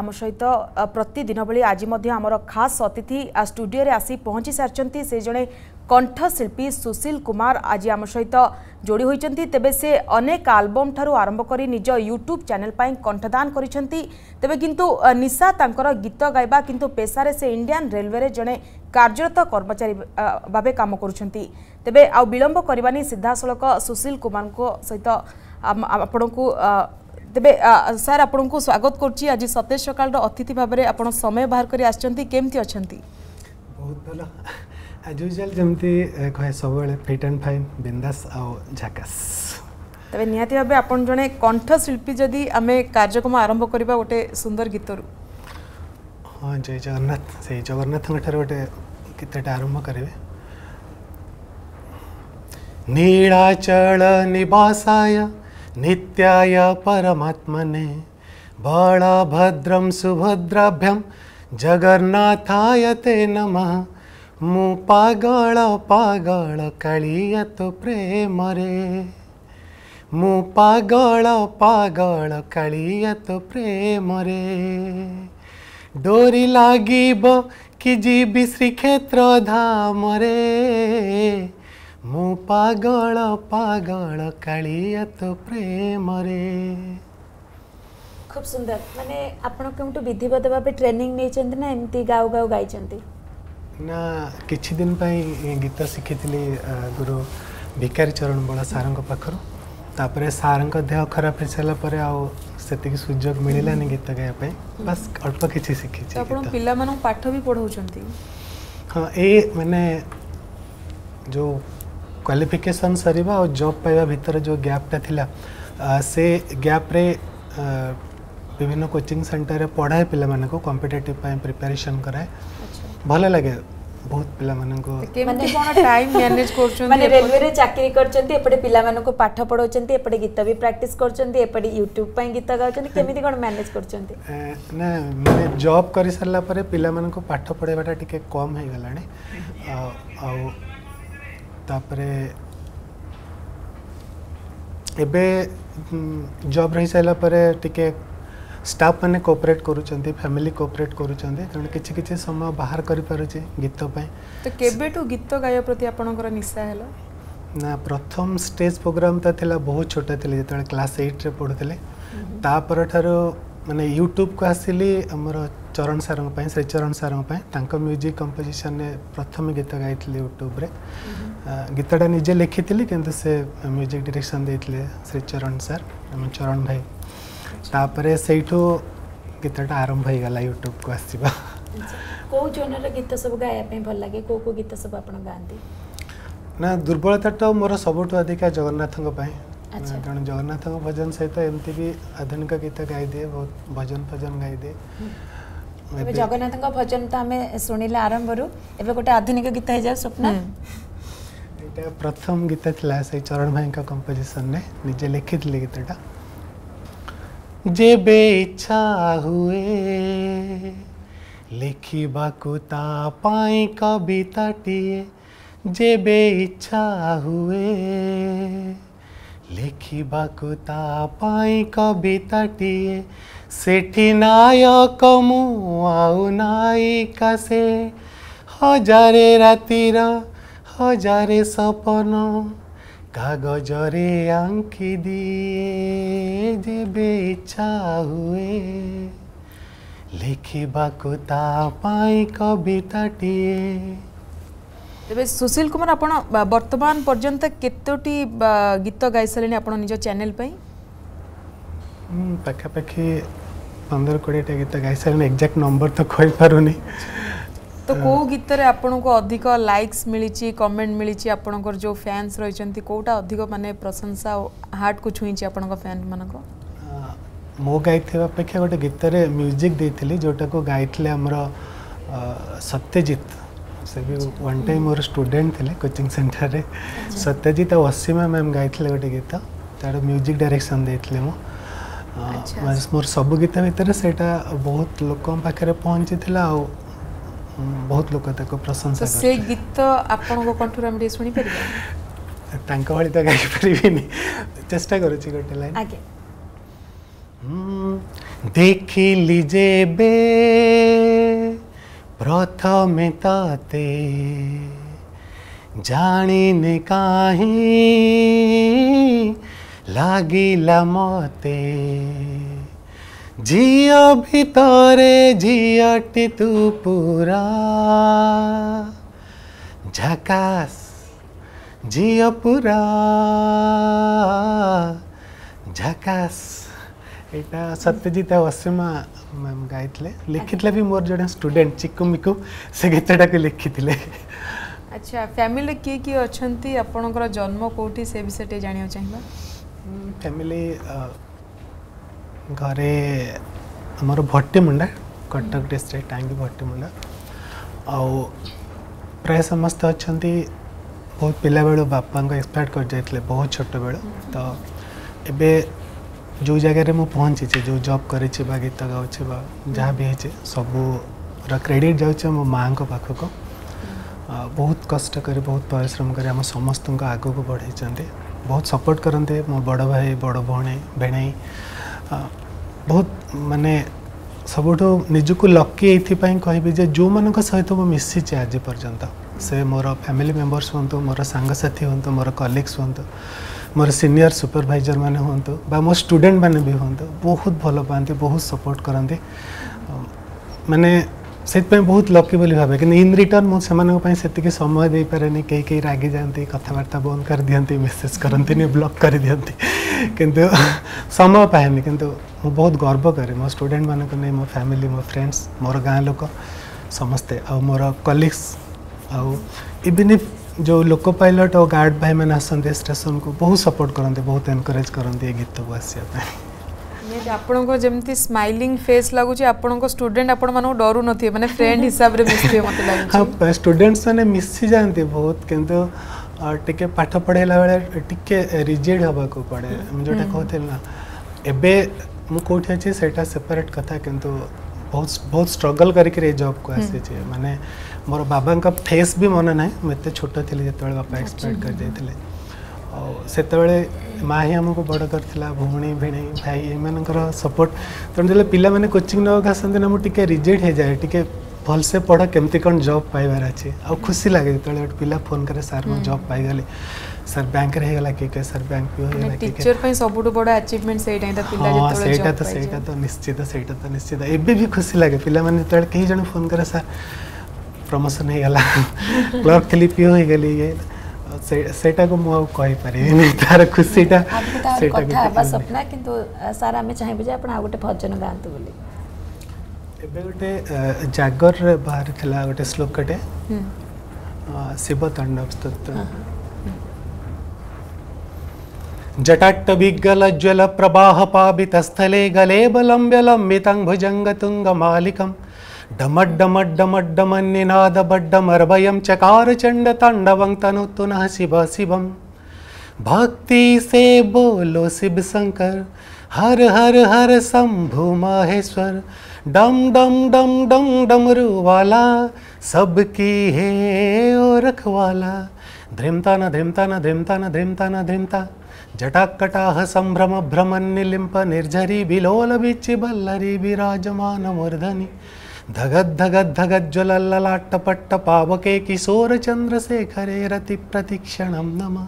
आम सहित प्रतिदिन भली आज आमर खास अतिथि स्टूडियो रे आसी पहुंची सारी से जड़े कंठशिल्पी सुशील कुमार आज आम सहित जोड़ी होती तेबे से अनेक आल्बम ठारू आरंभ कर निज यूट्यूब चैनल पर कंठदान करिसेंती तेबे किंतु निशा तांकर गीत गाइबा किंतु पेशारे से इंडियन रेलवे रे जड़े कार्यरत कर्मचारी भावे काम करुछंती तेबे आ विलंब करबानी सीधा सड़क सुशील कुमार को सहित आपण को तेबे सर आपण को स्वागत करछि आज सतेज सकाळ अतिथि भाव में आपण समय बाहर करी आछंती केमती अछंती बहुत भलो एज यूजुअल जमती कहे सब बेले फिट एंड फाइन बिंदास आ झकास तबे निहाती भाबे आपण जने कंठशिल्पी जदि आमे कार्यक्रम आरंभ करबा गोटे सुंदर गीतरु हाँ जय जगन्नाथ से जगन्नाथ गोटे गीतटा आरंभ करेंगे नीलाचल निवासाय नित्याय परमात्मने बलभद्रं सुभद्राभ्यां जगन्नाथाय ते नमः मु पागल पागल कालिया तो प्रेम रे मु पागल पागल कालिया तो प्रेम रे डोरी लागिब कि जीवी श्रीक्षेत्र धाम रे मु पागल पागल कालिया तो प्रेम रे खूब सुंदर माने आपण केमटू विधिवत भाबे ट्रेनिंग नै चंदी ना एमती गाउ गाउ गाई चंदी ना किछि दिन पई गीत शिखितली गुरु भिकारी चरण बड़ा सारंग पाखरु तापरे सारंग देह खराब हो सारा पर आउ सेतिक सुजोग मिलिलानी गीत गाया पे बस अल्प किछि शिखि छी आपण पिला मानु पाठ भी पढौचंती हां ए माने जो क्वालिफिकेशन सरीबा और जॉब पाइबा भीतर जो गैपटा थिला से गैप रे विभिन्न कोचिंग सेंटर रे पढ़ाए पिला माने को कॉम्पिटिटिव पाई प्रिपरेशन कराए भले लगे बहुत पिला माने को केमती कोन टाइम मैनेज करचोंती माने रेलवे रे चाकरी करचंती एपडे पिला माने को पाठ पढौचंती एपडे गीत भी प्रैक्टिस करचंती एपडे यूट्यूब पाई गीत गाउचंती केमिति कोन मैनेज करचंती ना माने जॉब करि सरला परे पिला माने को पाठ पढेबाटा टिके कम हे गलाने आ तापरे एबे जॉब रही सारा परे टिके स्टाफ माने कोऑपरेट करूचंती फैमिली कोऑपरेट करूचंती कारण किछि किछि समय बाहर करि पारुची गीत पय तो केबेटू गीत गाया प्रति आपनकर निशा हेलो ना प्रथम स्टेज प्रोग्राम त थिला बहुत छोटा थिले जतले क्लास 8 रे पढुतले ता पर ठारो माने यूट्यूब को आसिली हमर चरण सारंग पय श्री चरण सारंग पय तांको म्यूजिक कंपोजिशन ने प्रथम गीत गाइतले यूट्यूब रे गीतटा निजे लिखितली किंतु से म्यूजिक डायरेक्शन देतले श्री चरण सर हम चरण भाई तापरे सेठो गीतटा आरंभ हो गला यूट्यूब को आसीबा को जोनर गीत सब गाया पे भल लागे को गीत सब आपण गांती ना दुर्बलता तो मोर सबटु अधिक जगन्नाथंग पय कारण जगन्नाथंग भजन सहित एमती भी आधुनिक गीत गाई दे बहुत भजन भजन गाई दे एबे जगन्नाथंग भजन त हमें सुनिले आरंभ रु एबे गोटे आधुनिक गीत हे जा स्वप्न एटा प्रथम गीत थिला से चरण भाई का कंपोजिशन ने निजे लिखित ले गीतटा जेबे इच्छा हुए लिखिबाकु ता पाई कविताटिए जेबे इच्छा हुए लिखिबाकु ता पाई कविताटिए सेठी नायक मु आउ नायिका से हजारे रातिर हजारे सपन कागजरे आंखी दिए जेबे इच्छा हुए लिखिबाकु ता पाई कविताटिए तेबे सुशील कुमार आपण वर्तमान पर्यंत केतोटी गीत गाई सारे आपण निज चैनल पई पाखापाखि 15-20 टा गीत गाई सारे एग्जैक्ट नंबर तो कहि पारुनी तो को गीत रे आपन को अधिक लाइक्स मिली कमेंट मिली आपन जो फैंस रही कोटा अधिक माने प्रशंसा हार्ट को छुई आपन को फैन मन को मो गाई अपेक्षा गोटे गीत रे म्यूजिक देथिली जोटा को गाइथले हमर सत्यजीत से भी वन टाइम मोर स्टूडेंट थिले कोचिंग सेंटर रे सत्यजीत और असीमा मैम गाइथले गोटे गीत तार म्यूजिक डायरेक्शन देथिले मो मोर सब गीत भीतर सेटा बहुत लोकम पाखरे पहुंची थिला बहुत लोक तक प्रशंसा से गीत आपन को कंठुर हम सुनी परिबा तांको वाली तो गाई परिबिनी चेष्टा करूची गोटे लाइन आगे देखिली जेबे प्रथमे ताते जानिने काहीं लागिला मते झियो भितरे झियटी तू पूरा झकास झियो पूरा झकास एटा सत्यजित वसीमा मैम गाइले लिखितले भी मोर जड़े स्टूडेंट चिकु मिकु से गीतटा को लिखितले। अच्छा फैमिली किए किए अच्छी आपणकर जन्म कौटी से विषय टे जानिया चाहिए। फैमिली घरे आमर भट्टीमुंडा कटक डिस्ट्रिक्ट टांगी भट्टीमुंडा आउ प्राय समस्त अच्छा बहुत पिला बेलू बापा एक्सपायर कर जाते बहुत छोट बेलू तो एबे जो जगह में पहुँची जो जॉब कर गीत गाँचे जहाँ भी है सबूर क्रेडिट जाऊँचे मो माँ को पाख को बहुत कष्ट कर बहुत परिश्रम कर आम समस्त आग को बढ़ाई बहुत सपोर्ट करते मो बड़ भाई बड़ भौणी भेणाई बहुत माने सबुठ निजक लकी ये कहि जो मान सहित मुझे मिसी आज पर्यंत से मोर फैमिली मेंबर्स हूँ मोर सांगसाथी हूँ मोर कलीग्स हूँ मोर सीनियर सुपरवाइजर मैंने हूँ बा मो स्टूडेंट मैंने भी हूँ बहुत भल पाती बहुत सपोर्ट करते माने से बहुत लकी बोली भावे कि इन रिटर्न मुझे समय दे पारे कई रागी जाती कथबार्ता बंद कर दिखती मेसेज करती ब्लॉक कर दिखती किंतु समय पाएनि किंतु मु बहुत गर्व करे मो स्टूडेंट मानक नहीं मो फैमिली मो फ्रेंड्स मोर गाँ लोक समस्ते आ मोर कलीग्स आउ इवन इफ जो लोक पायलट और गार्ड भाई मैंने आसते स्टेशन को बहुत सपोर्ट करते बहुत एनकरेज करते गीत को आसपा आपण को जमती स्माइलिंग फेस लगुच आपण को स्टूडेंट आपण मानो डरू नथि माने फ्रेंड हिसाब रे मिसते मते लागुच। हां स्टूडेंट्स माने मिसी जानते बहुत किंतु टिके पाठ पढ़ेला बेले टिके रिजिड हबा को पड़े जोटा कहते ना एबे मु कोठी अछि सेटा सेपरेट कथा किंतु बहुत स्ट्रगल करके जॉब को आसी छे माने मोर बाबा का फेस भी मन ना मते छोट थिले जतबे बापा एक्सपायर कर जाइथिले और सेतबे माँ ही आमको बड़ करथिला भौणी भिणी भाई एमानकर सपोर्ट तेणु जो पिला माने कोचिंग नक आसते ना मुझे रिजेक्ट हो जाए टी भलसे पढ़ केमती कौन जॉब पाइबार अच्छे आ खुशी लगे जो गोटे पिला फोन करे सर मैं जॉब पाईगली सर बैंक रे हेगला के सर बैंक पे हेगला के टीचर पई सबुटो बड़ा अचीवमेंट सेटा ही पिला जेतोले जॉब सेटा तो निश्चित एबे भी खुशी लगे पिला माने जेतोले कई जण फोन करे सर प्रमोशन हेगला क्लर्क थली पीओ हेगली ये सेटा को मु कहि पारे तार खुशीटा सेटा कथा बस सपना किंतु सर हमें चाहिए जे आपण आ गोटे भजन गांतु बोली एबे गोटे जागर बाहर थिला गोटे श्लोकटे शिव तांडव स्तोत्र जटाट्टविग्गल ज्वल प्रवाह पावित स्थले गले बलंब्य लंबितं भुजंग तुंग मालिकम डमड्डमड्डमड्डमन्निनाद बड्डमर्भयं चकार चंड तांडवं तनुतु नः शिव शिवम भक्ति से बोलो शिव शंकर हर हर हर शंभु महेश्वर डम डम डम डम डमरू वाला सबकी है ओ रखवाला ध्रिमता न ध्रिमता न ध्रिमता न ध्रिमता न ध्रिमता जटाकटाह संभ्रम भ्रमण निलिंप निर्झरी बिलोल बिच्चि बल्लरी विराजमान मूर्धनि धगद धगद धगद ज्वलल्ललाट्टपट्ट पावके किशोर चंद्रशेखरे रति प्रतिक्षणं नमः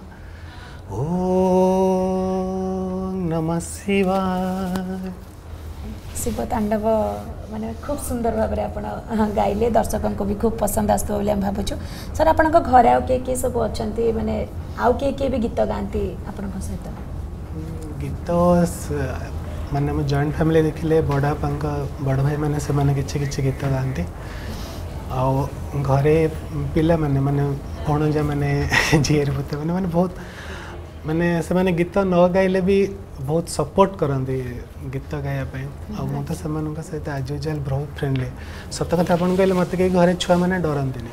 ओम नमः शिवाय। शिव तांडव माने खूब सुंदर भाव में आप गाइले दर्शकों को भी खूब पसंद आसो बोली भावुँ सर आपण घर आउ किए सब अच्छा माने आउ किए भी गीत गाँती आपण सहित गीत माने हम जॉइंट फैमिली देखिले बड़ भाई माने से माने किछि गीत गाँती आउ घरे पिला माने माने भणजा माने झीर पुते माने माने बहुत माने से माने गीत न गाइले भी बहुत सपोर्ट करते गीत गायापी आ तो सहित आज यूजुअल बहुत फ्रेंडली सत कथा आपन कहले मत कहीं घरे छुआ मैंने डरती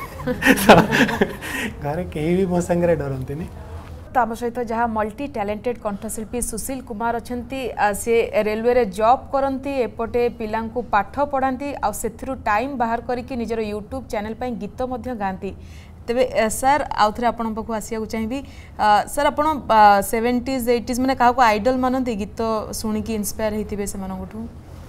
घरे कहीं भी मो सांगे डरती तो आम सहित जहाँ मल्टी टैलेंटेड कंठशिल्पी सुशील कुमार अच्छा सी रेलवे रे जॉब करती एपटे पिला पाठ पढ़ाती आउ टाइम बाहर करके निजर यूट्यूब चैनल पर गीत गाँती तेबे सर आउ थे आपण पाखु आसिया चाहिए सर आप 70s 80s मैंने क्या आइडल मानते गीत शुणिकी इन्स्पायर होते से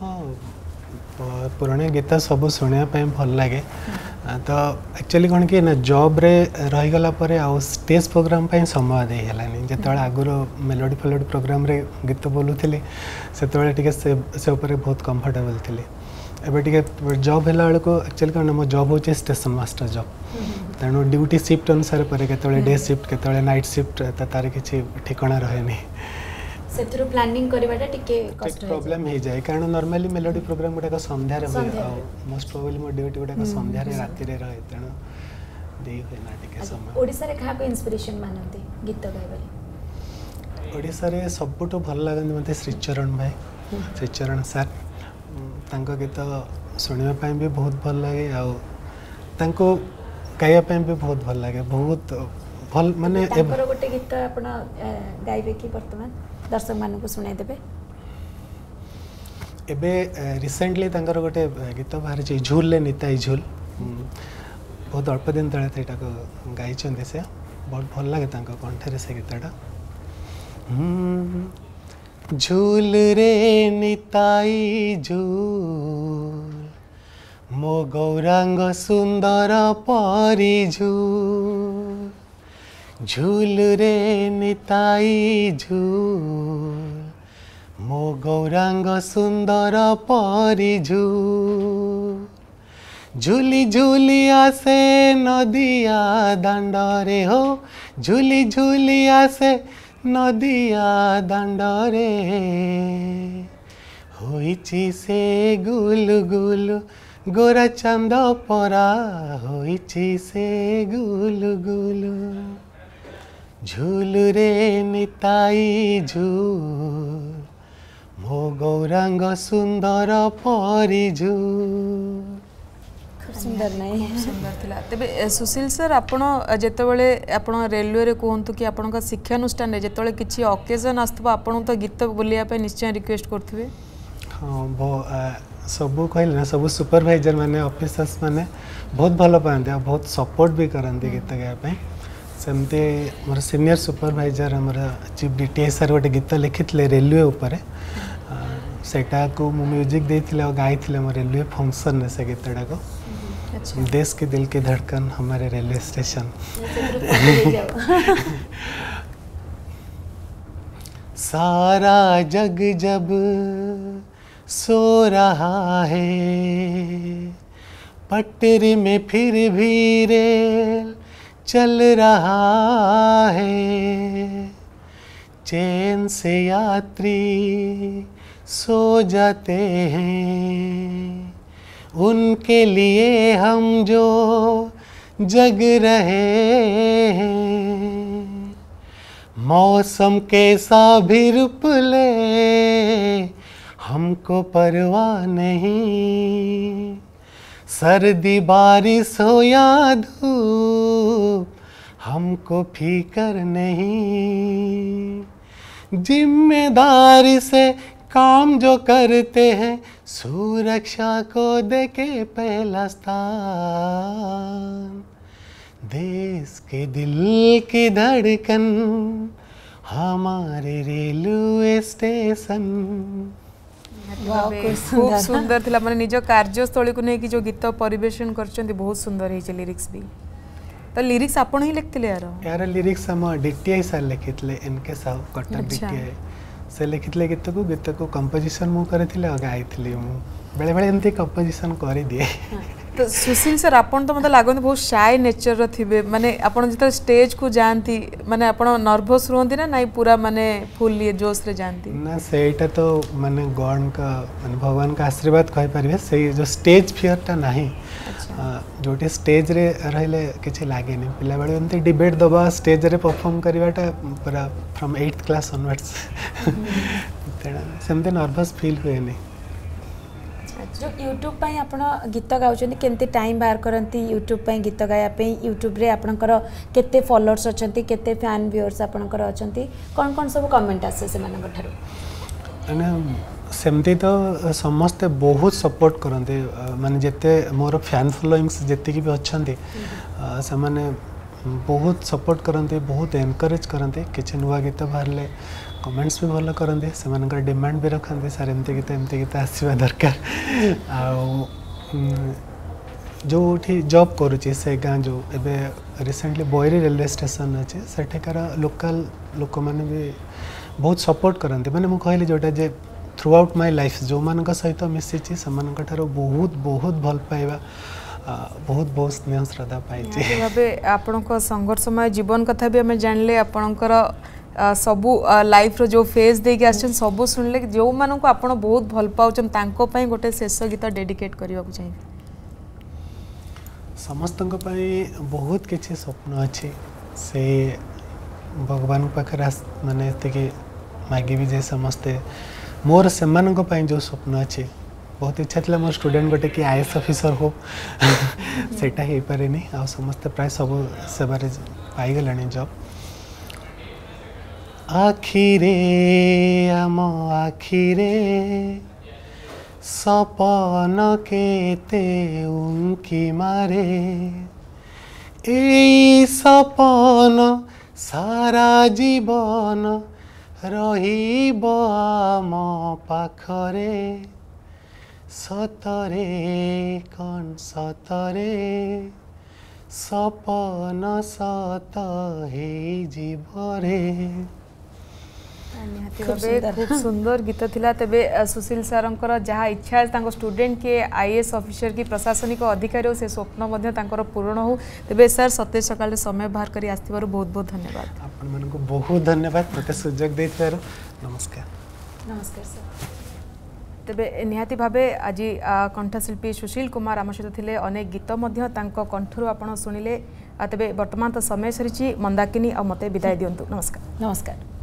हाँ पुराने गीत सब शुणापी भल लगे तो एक्चुअली कौन कि ना जॉब रे रहीगला आउ स्टेज प्रोग्राम पे समय दे हेलानी जिते आगुरी मेलोडी फेलोडी प्रोग्राम रे गीत बोलूली से बहुत कंफर्टेबल थी एबे टिके जॉब हैला बेलू एक्चुअली कौन मो जॉब हो स्टेशन मास्टर जॉब तेणु ड्यूटी शिफ्ट अनुसार पर केतले डे शिफ्ट केतले नाइट शिफ्ट तार किसी ठिकाना रहे सेथुरु प्लानिंग करबाटा टिके कष्ट प्रॉब्लम हे जाय कारण नॉर्मली मेलोडी प्रोग्राम गुटा संध्या रे मोस्ट प्रोबेबली मो ड्यूटी गुटा संध्या रे राति रे रहे तेणु देई होय ना टिके समय ओडिसा रे खाको इंस्पिरेशन मानंती गीत गाइबा ओडिसा रे सबटो भल लागन मते श्रीचरण भाई श्रीचरण सर तांको गीत सुनिबा पई भी बहुत भल लागे आ तांको गाया पई भी बहुत भल लागे बहुत भल माने तांकर गोटे गीत आपण गाइबे की वर्तमान दर्शक मान को सुनाई देबे एबे रिसेंटली तांकर गोटे गीत बाहर छै झूल ले निताई झूल बहुत अल्प दिन तले एटा को गाई चंदे से बहुत भल लागे तांको कंठ रे से गीतटा झूल रे निताई झूल मो गौरांग सुंदर परी झूल झूल रे निताई झूल मो गौरांग सुंदर परी झूल झूली झूली आसे नदिया दांडरे हो झूली झूली आसे नदिया दांडरे होइची से गुलु गुलु गोरा चांद परा होइची से गुलु गुलु झूल रे निताई झूल मो गौरांग सुंदर परी झूल सुंदर नहीं सुंदर थिला तेबे सुशील सर आपण जेतेबेले आपण रेलवे रे कहंतु कि आपण का शिक्षानुष्ठान रे जेतेबेले किछि ओकेजन आस्तबा आपण तो गीत बोलिया पे निश्चय रिक्वेस्ट करथिबे हाँ सब कहले ना सब सुपरवाइजर माने ऑफिसर्स माने बहुत भल पाते बहुत सपोर्ट भी करते गीत गाया सेमती मोर सीनियर सुपरवाइजर हमर चीफ डीटीआई सर गोटे गीत लिखिले रेलवे उपर सेटा को मु म्यूजिक देथिले गाइथिले मोर रेलवे फंक्शन ने से गीतटा को देश के दिल की धड़कन हमारे रेलवे स्टेशन सारा जग जब सो रहा है पटरी में फिर भी रेल चल रहा है चैन से यात्री सो जाते हैं उनके लिए हम जो जग रहे हैं मौसम कैसा भी रुप ले हमको परवाह नहीं सर्दी बारिश हो या धूप हमको फिकर नहीं जिम्मेदारी से काम जो करते हैं सुरक्षा को देके पहला स्थान देश के दिल की धड़कन हमारे रेलवे स्टेशन खूब सुंदर थिला माने निज कार्यस्थली को नहीं कि जो गीत परिवेशन करछंती बहुत सुंदर है लिरिक्स भी तो लिरिक्स आपण ही लिखथिले यार लिरिक्स हम डीटीआई सर लिखितले इनके साहब कटक डीटीआई से लिखितले गीत को कंपोजिशन मु करथिले गाइथिले मु बेले बेले एमती कंपोजिशन करि दिए तो सुशील सर आपण तो मतलब लागन बहुत शाय नेचर रो थिबे माने आपण जित स्टेज को जानती माने आपण नर्वस रहंती ना नहीं पूरा माने फुल ये जोश रे जानती ना सेटा तो माने गॉड का माने भगवान का आशीर्वाद कहि परिबे से जो स्टेज फियर ता नहीं जोटी स्टेज रे रहले किछि लागे नहीं पिला बेले एमती डिबेट दबा स्टेज रे परफॉर्म करबाटा पूरा फ्रॉम 8th क्लास ऑनवर्ड्स तेना सेमते नर्वस फील हुए नहीं जो यूट्यूब पे आपण गीत गाउछन केनते टाइम बाहर करंती यूट्यूब पे गीत गाया पे यूट्यूब रे आपनकर केते फॉलोअर्स अछंती केते फैन व्यूअर्स आपनकर अछंती कोन कोन सब कमेंट आसे से मानक थारो अने सेमती तो समस्त बहुत सपोर्ट करते माने जेते मोर फैन फॉलोइंग्स जेते की भी अछंती से माने बहुत सपोर्ट करते बहुत एनकरेज करते किछि नुवा गीत बाहरले कमेंट्स भी भल करते से डिमांड भी रखते सर एमती गीत आसवा दरकार जो जॉब करुच्ची से गाँ जो एबे रिसेंटली बोयरी रेलवे स्टेशन अच्छे सेठिकार लोकल लोक मैंने भी बहुत सपोर्ट करते मैंने मुझे कहली जोटा जे थ्रू आउट माय लाइफ जो मान सहित मिसी से बहुत बहुत भल पाइबा बहुत बहुत स्नेह श्रद्धा पाई भावे आपण संघर्षमय जीवन कथा भी आम जानले आपणकर सबू लाइफ रो जो फेज देके आछन सबू सुनले जो मान को आपण बहुत भल पाउछन तांको पई गोटे शेष गीत डेडिकेट करबा को चाहिए समस्त बहुत किसी स्वप्न अच्छी से भगवान पाखे माने मागिबी जे समस्ते मोर से जो स्वप्न अच्छी बहुत इच्छा थी मोर स्टूडेंट गोटे कि आईएएस ऑफिसर हो सेटा हो पारे नहीं आ समस्ते प्राय सब सेवारे पाईगला जॉब आखिरे आम आखिरे सपन केते उनकी मारे ए सपन सारा जीवन रहिब आम पाखरे सतरे कौन सतरे सपन सत हे जीवरे खूब सुंदर गीत थिला तेबे सुशील सरंकर जहाँ इच्छा तांको स्टूडेंट के आईएएस ऑफिसर की प्रशासनिक अधिकारी से स्वप्न मध्य तांकर पूर्ण हो तेबे सर सत्य सकाल समय बाहर करी आस्थिबार बहुत बहुत धन्यवाद आपण मानको बहुत धन्यवाद मते सुजोग देथिबार नमस्कार नमस्कार सर तेबे निहाती भावे आज कंठशिल्पी सुशील कुमार आम सहित थिले अनेक गीत मध्य तांको कंठरू आपण सुनिले तेबे वर्तमान तो समय सरीची मंदाकिनी और मते विदाय दियंतु नमस्कार नमस्कार।